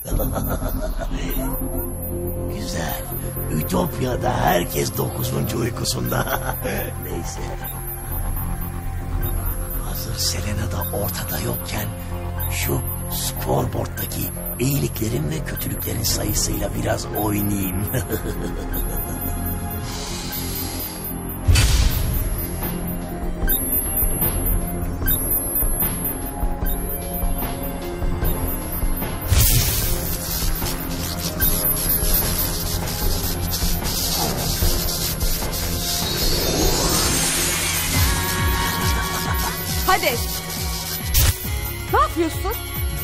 Güzel. Ütopya'da herkes 9. uykusunda. Neyse. Hazır Selena da ortada yokken şu scoreboard'daki iyiliklerin ve kötülüklerin sayısıyla biraz oynayayım. Hadi. Ne yapıyorsun?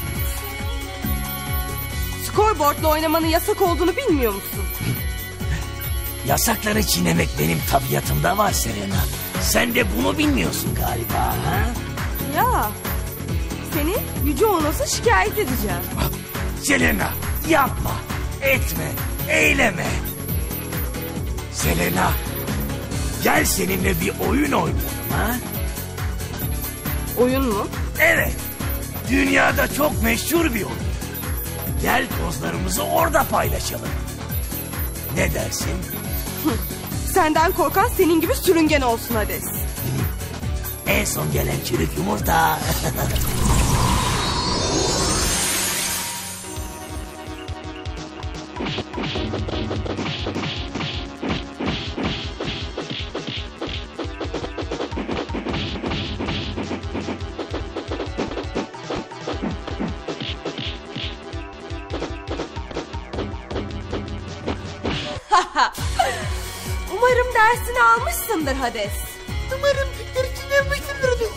Scoreboard'la oynamanın yasak olduğunu bilmiyor musun? Yasakları çiğnemek benim tabiatımda var Selena. Sen de bunu bilmiyorsun galiba, ha? Ya, seni Yüce Onos'a şikayet edeceğim. Selena, yapma, etme, eyleme. Selena, gel seninle bir oyun oynayalım, ha? Oyun mu? Evet, dünyada çok meşhur bir oyun. Gel kozlarımızı orada paylaşalım. Ne dersin? Senden korkan senin gibi sürüngen olsun Hades. En son gelen çürük yumurta. Umarım dersini almışsındır Hades. Umarım dersini almışsındır Hades.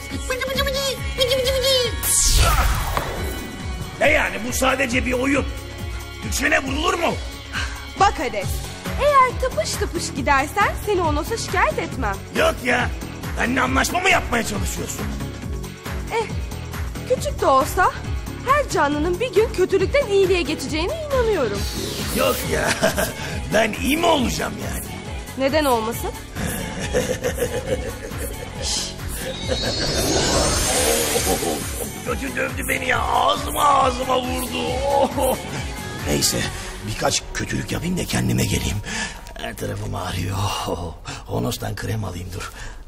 Ne yani, bu sadece bir oyun. Düşene vurulur mu? Bak Hades, eğer tıpış tıpış gidersen seni Onos'a şikayet etmem. Yok ya, benimle anlaşma mı yapmaya çalışıyorsun? Küçük de olsa her canlının bir gün kötülükten iyiliğe geçeceğine inanıyorum. Yok ya, ben iyi mi olacağım yani? Neden olmasın? Kötü dövdü beni ya, ağzıma vurdu. Neyse, birkaç kötülük yapayım da kendime geleyim. Her tarafım ağrıyor. Honos'tan krem alayım, dur.